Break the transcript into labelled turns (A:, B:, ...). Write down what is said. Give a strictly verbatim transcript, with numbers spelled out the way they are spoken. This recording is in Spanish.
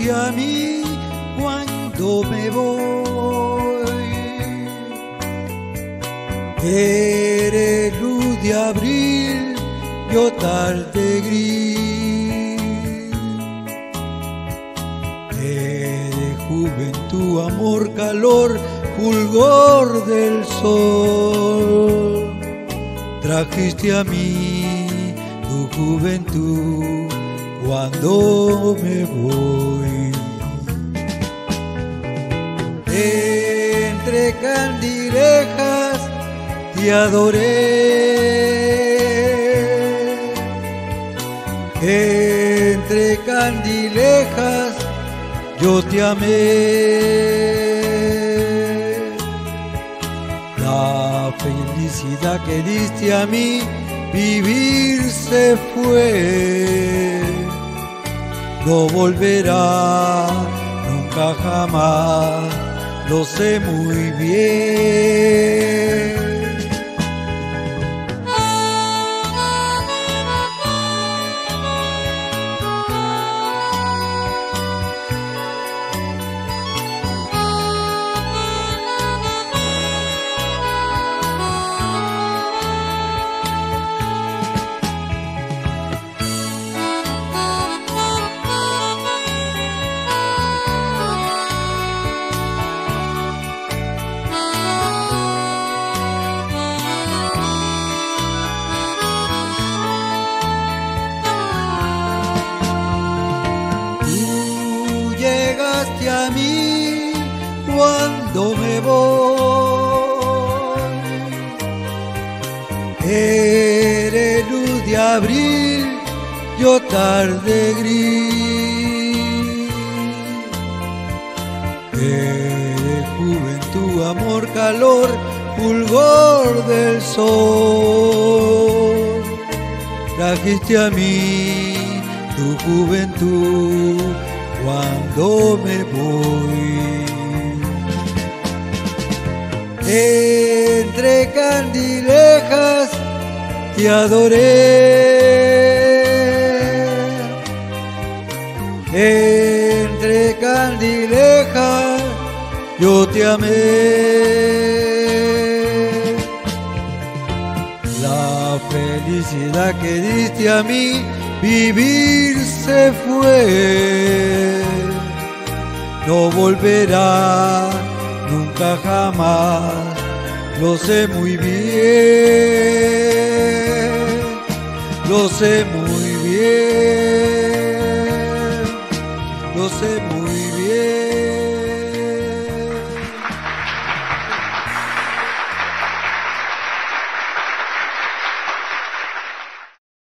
A: trajiste a mí cuando me voy. Eres luz de abril, yo tarde gris. Eres juventud, amor, calor, fulgor del sol. Trajiste a mí tu juventud cuando me voy. Entre candilejas te adoré, entre candilejas yo te amé. La felicidad que diste a mí, vivir se fue, no volverá nunca jamás, lo sé muy bien. Llegaste a mí cuando me voy. Eres luz de abril, yo tarde gris. Eres juventud, amor, calor, fulgor del sol. Trajiste a mí tu juventud cuando me voy. Entre candilejas te adoré, entre candilejas yo te amé. La felicidad que diste a mí, vivir se fue, no volverá nunca jamás, lo sé muy bien, lo sé muy bien, lo sé muy bien.